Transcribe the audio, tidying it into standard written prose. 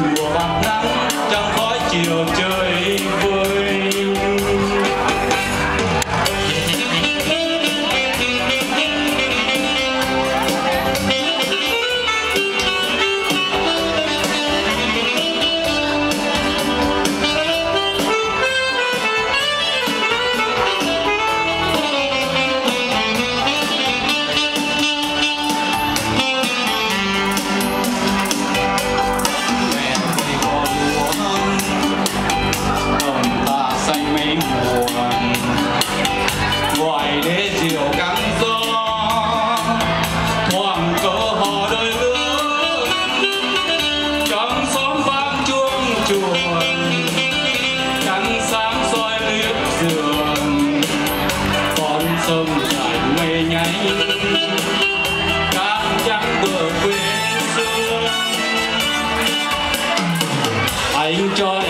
mùa bạc nắng trong khói chiều trời vơi. Ngoài đế diều cắn gió thoảng cỡ hò đôi lứa trong xóm vang chuông chùa trăng sáng soi liếc giường con sông dài mây nháy cát trắng bờ quê xưa anh cho